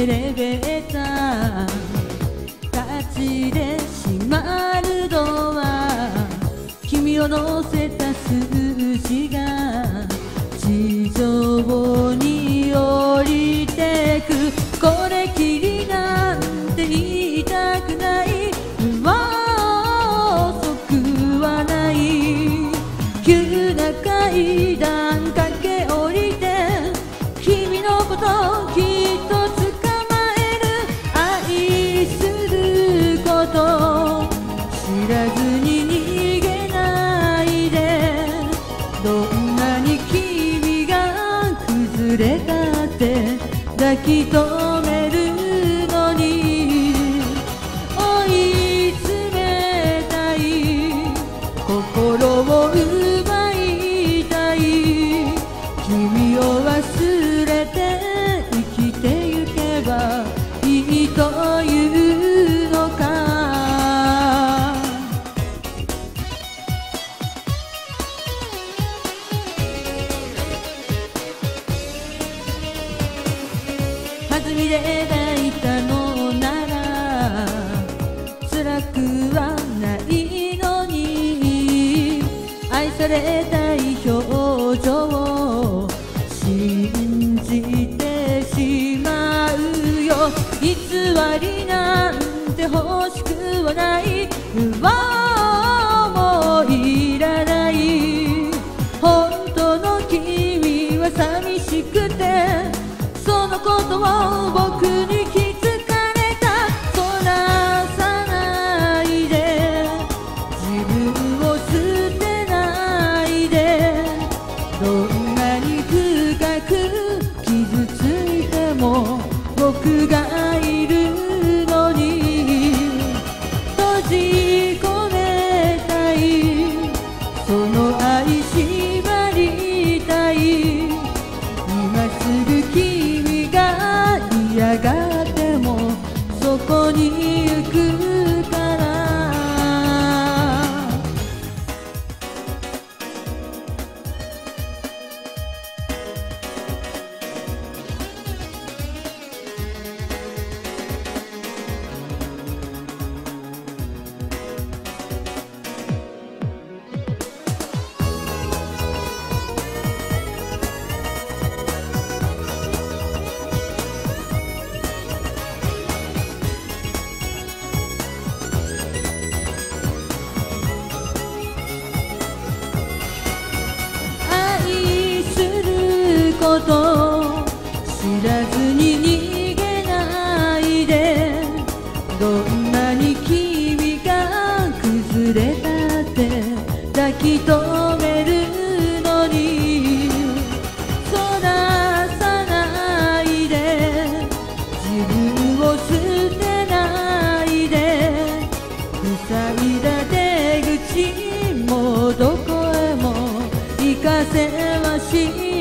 エレベーター立ちで閉まるドア、君を乗せた数字が地上に降りてく。これきりなんて言いたくない、遅くはない。急な階段駆け下りて君のこときっと捕まえる。愛すること知らずに逃げないで、どんなに君が崩れたって抱き留めるのに、追い詰めたい心を奪いたい。君を忘れて生きてゆけばいいというのか。弾みで抱いたのなら辛くはないのに、愛されたい表情を信じてしまうよ。偽りなんて欲しくはない、もういらない。本当の君は寂しくて、そのことを僕に気づかれた。そらさないで、自分を捨てないで、どんなに深く傷ついても僕がいるのに、閉じ込めたいその愛縛りたい。今すぐ君が嫌がってもそこに行くから。こと知らずに逃げないで、どんなに君が崩れたって抱き留めるのに、そらさないで、自分を捨てないで、塞いだ出口もどこへも行かせはしない。